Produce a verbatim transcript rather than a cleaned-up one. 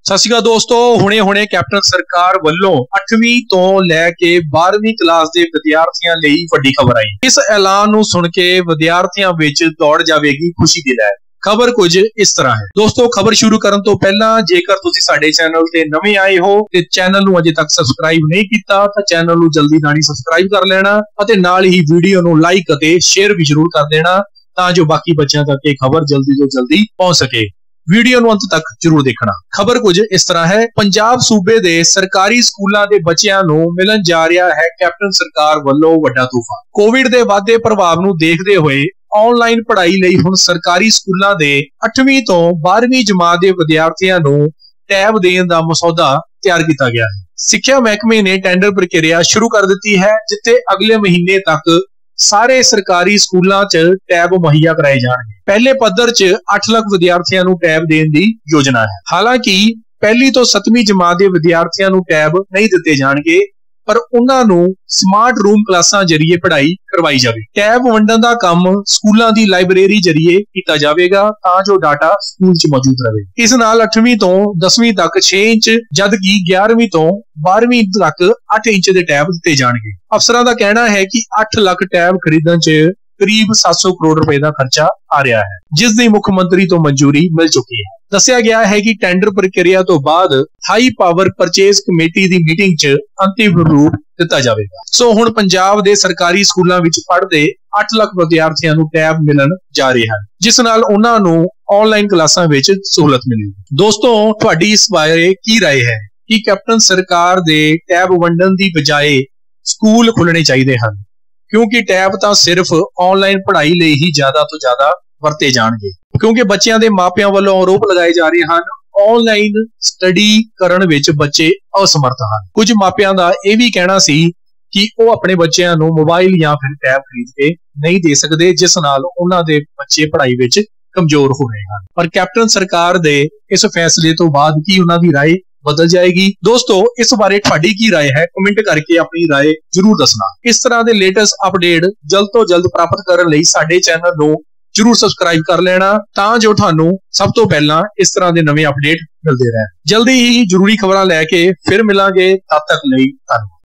सत श्री अकाल दोस्तों, हुणे हुणे कैप्टन सरकार ਵੱਲੋਂ ਅੱਠਵੀਂ ਤੋਂ ਲੈ ਕੇ ਬਾਰ੍ਹਵੀਂ ਕਲਾਸ ਦੇ ਵਿਦਿਆਰਥੀਆਂ ਲਈ ਵੱਡੀ ਖਬਰ ਆਈ। ਇਸ ਐਲਾਨ ਨੂੰ ਸੁਣ ਕੇ ਵਿਦਿਆਰਥੀਆਂ ਵਿੱਚ ਦੌੜ ਜਾਵੇਗੀ ਖੁਸ਼ੀ ਦੀ ਲਹਿਰ। ਖਬਰ ਕੁਝ ਇਸ ਤਰ੍ਹਾਂ ਹੈ। ਦੋਸਤੋ, ਖਬਰ ਸ਼ੁਰੂ ਕਰਨ ਤੋਂ ਪਹਿਲਾਂ ਜੇਕਰ ਤੁਸੀਂ ਸਾਡੇ ਚੈਨਲ ਤੇ ਨਵੇਂ ਆਏ ਹੋ ਤੇ ਚੈਨਲ ਨੂੰ ਅਜੇ ਤੱਕ ਸਬਸਕ੍ਰਾਈਬ ਨਹੀਂ ਕੀਤਾ ਤਾਂ ਚੈਨਲ ਨੂੰ ਜਲਦੀ ਨਾਲ ਹੀ ਸਬਸਕ੍ਰਾਈਬ ਕਰ ਲੈਣਾ ਅਤੇ ਨਾਲ ਹੀ ਵੀਡੀਓ ਨੂੰ ਲਾਈਕ ਅਤੇ ਸ਼ੇਅਰ ਵੀ ਜ਼ਰੂਰ ਕਰ ਦੇਣਾ ਤਾਂ ਜੋ ਬਾਕੀ ਬੱਚਿਆਂ ਤੱਕ ਇਹ ਖਬਰ ਜਲਦੀ ਤੋਂ ਜਲਦੀ ਪਹੁੰਚ ਸਕੇ। वीडियो ਨੂੰ अंत तक जरूर देखना। खबर कुछ इस तरह है। पंजाब सूबे दे सरकारी स्कूलों के बच्चों ਨੂੰ मिलन जा रहा है कैप्टन सरकार ਵੱਲੋਂ ਵੱਡਾ ਤੋਹਫਾ। कोविड ਦੇ ਵਾਧੇ ਪ੍ਰਭਾਵ ਨੂੰ ਦੇਖਦੇ ਹੋਏ ਆਨਲਾਈਨ ਪੜ੍ਹਾਈ ਲਈ ਹੁਣ ਸਰਕਾਰੀ ਸਕੂਲਾਂ ਦੇ ਅੱਠਵੀਂ ਤੋਂ ਬਾਰ੍ਹਵੀਂ ਜਮਾਤ ਦੇ ਵਿਦਿਆਰਥੀਆਂ ਨੂੰ ਟੈਬ ਦੇਣ ਦਾ ਮਸੌਦਾ ਤਿਆਰ ਕੀਤਾ ਗਿਆ ਹੈ। ਸਿੱਖਿਆ ਮਹਿਕਮੇ ਨੇ ਟੈਂਡਰ ਪ੍ਰਕਿਰਿਆ ਸ਼ੁਰੂ ਕਰ ਦਿੱਤੀ ਹੈ, ਜਿੱਥੇ ਅਗਲੇ ਮਹੀਨੇ ਤੱਕ ਸਾਰੇ ਸਰਕਾਰੀ ਸਕੂਲਾਂ 'ਚ ਟੈਬ ਮੁਹੱਈਆ ਕਰਾਏ ਜਾਣਗੇ। ਪਹਿਲੇ ਪੱਧਰ 'ਚ ਅੱਠ ਲੱਖ ਵਿਦਿਆਰਥੀਆਂ ਨੂੰ ਟੈਬ ਦੇਣ ਦੀ ਯੋਜਨਾ ਹੈ। ਹਾਲਾਂਕਿ ਪਹਿਲੀ ਤੋਂ ਸੱਤਵੀਂ ਜਮਾਤ ਦੇ ਵਿਦਿਆਰਥੀਆਂ ਨੂੰ ਟੈਬ ਨਹੀਂ ਦਿੱਤੇ ਜਾਣਗੇ, ਪਰ ਉਹਨਾਂ ਨੂੰ ਸਮਾਰਟ ਰੂਮ ਕਲਾਸਾਂ ਜ਼ਰੀਏ ਪੜ੍ਹਾਈ ਕਰਵਾਈ ਜਾਵੇ। ਟੈਬ ਵੰਡਣ ਦਾ ਕੰਮ ਸਕੂਲਾਂ ਦੀ ਲਾਇਬ੍ਰੇਰੀ ਜ਼ਰੀਏ ਕੀਤਾ ਜਾਵੇਗਾ ਤਾਂ ਜੋ ਡਾਟਾ ਸਕੂਲ 'ਚ ਮੌਜੂਦ ਰਹੇ। ਇਸ ਨਾਲ ਅੱਠਵੀਂ ਤੋਂ ਦਸਵੀਂ ਤੱਕ ਛੇ ਇੰਚ ਜਦਕਿ ਗਿਆਰਵੀਂ ਤੋਂ ਬਾਰ੍ਹਵੀਂ ਤੱਕ ਅੱਠ ਇੰਚ ਦੇ ਟੈਬ ਦਿੱਤੇ ਜਾਣਗੇ। ਅਫਸਰਾਂ ਦਾ ਕਹਿਣਾ ਹੈ ਕਿ ਅੱਠ ਲੱਖ ਟੈਬ ਖਰੀਦਣ 'ਚ ਕਰੀਬ ਸੱਤ ਸੌ ਕਰੋੜ ਰੁਪਏ ਦਾ ਖਰਚਾ ਆ ਰਿਹਾ ਹੈ, ਜਿਸ ਦੀ ਮੁੱਖ ਮੰਤਰੀ ਤੋਂ ਮਨਜ਼ੂਰੀ ਮਿਲ ਚੁੱਕੀ ਹੈ। ਦੱਸਿਆ ਗਿਆ ਹੈ ਕਿ ਟੈਂਡਰ ਪ੍ਰਕਿਰਿਆ ਤੋਂ ਬਾਅਦ ਹਾਈ ਪਾਵਰ ਪਰਚੇਸ ਕਮੇਟੀ ਦੀ ਮੀਟਿੰਗ 'ਚ ਅੰਤਿਮ ਰੂਪ ਦਿੱਤਾ ਜਾਵੇਗਾ। ਸੋ ਹੁਣ ਪੰਜਾਬ ਦੇ ਸਰਕਾਰੀ ਸਕੂਲਾਂ ਵਿੱਚ ਪੜ੍ਹਦੇ ਅੱਠ ਲੱਖ ਵਿਦਿਆਰਥੀਆਂ ਨੂੰ ਟੈਬ ਮਿਲਣ ਜਾ ਰਹੇ ਹਨ, ਜਿਸ ਨਾਲ ਉਹਨਾਂ ਨੂੰ ਆਨਲਾਈਨ ਕਲਾਸਾਂ ਵਿੱਚ ਸਹੂਲਤ ਮਿਲੇਗੀ। ਦੋਸਤੋ, ਤੁਹਾਡੀ ਇਸ ਬਾਰੇ ਕੀ ਰਾਏ ਹੈ ਕਿ ਕੈਪਟਨ ਸਰਕਾਰ ਦੇ ਟੈਬ ਵੰਡਣ ਦੀ ਬਜਾਏ ਸਕੂਲ ਖੁੱਲਣੇ ਚਾਹੀਦੇ ਹਨ, ਕਿਉਂਕਿ ਟੈਬ ਤਾਂ ਸਿਰਫ ਆਨਲਾਈਨ ਪੜ੍ਹਾਈ ਲਈ ਹੀ ਜ਼ਿਆਦਾ ਤੋਂ ਜ਼ਿਆਦਾ ਵਰਤੇ ਜਾਣਗੇ, ਕਿਉਂਕਿ ਬੱਚਿਆਂ ਦੇ ਮਾਪਿਆਂ ਵੱਲੋਂ ਆਰੋਪ ਲਗਾਏ ਜਾ ਰਹੇ ਹਨ ਆਨਲਾਈਨ ਸਟੱਡੀ ਕਰਨ ਵਿੱਚ ਬੱਚੇ ਅਸਮਰਥ ਹਨ। ਕੁਝ ਮਾਪਿਆਂ ਦਾ ਇਹ ਵੀ ਕਹਿਣਾ ਸੀ ਕਿ ਉਹ ਆਪਣੇ ਬੱਚਿਆਂ ਨੂੰ ਮੋਬਾਈਲ ਜਾਂ ਫਿਰ ਟੈਬ ਖਰੀਦ ਕੇ ਨਹੀਂ ਦੇ ਸਕਦੇ, ਜਿਸ ਨਾਲ ਉਹਨਾਂ ਦੇ ਬੱਚੇ ਪੜ੍ਹਾਈ ਵਿੱਚ ਕਮਜ਼ੋਰ ਹੋ ਰਹੇ ਹਨ। ਪਰ ਕੈਪਟਨ ਸਰਕਾਰ ਦੇ ਇਸ ਫੈਸਲੇ ਤੋਂ ਬਾਅਦ ਕੀ ਉਹਨਾਂ ਦੀ ਰਾਏ बदल जाएगी? दोस्तों, इस बारे ਤੁਹਾਡੀ ਕੀ ਰਾਏ ਹੈ? ਕਮੈਂਟ ਕਰਕੇ ਆਪਣੀ ਰਾਏ ਜਰੂਰ ਦੱਸਣਾ। ਇਸ ਤਰ੍ਹਾਂ ਦੇ ਲੇਟੈਸਟ ਅਪਡੇਟ ਜਲਦ ਤੋਂ ਜਲਦ ਪ੍ਰਾਪਤ ਕਰਨ ਲਈ ਸਾਡੇ ਚੈਨਲ ਨੂੰ ਜਰੂਰ ਸਬਸਕ੍ਰਾਈਬ ਕਰ ਲੈਣਾ ਤਾਂ ਜੋ ਤੁਹਾਨੂੰ ਸਭ ਤੋਂ ਪਹਿਲਾਂ ਇਸ ਤਰ੍ਹਾਂ ਦੇ ਨਵੇਂ ਅਪਡੇਟ ਮਿਲਦੇ ਰਹਿਣ। ਜਲਦੀ ਹੀ ਜ਼ਰੂਰੀ ਖਬਰਾਂ ਲੈ ਕੇ ਫਿਰ ਮਿਲਾਂਗੇ, ਤਦ ਤੱਕ ਲਈ ਧੰਨਵਾਦ।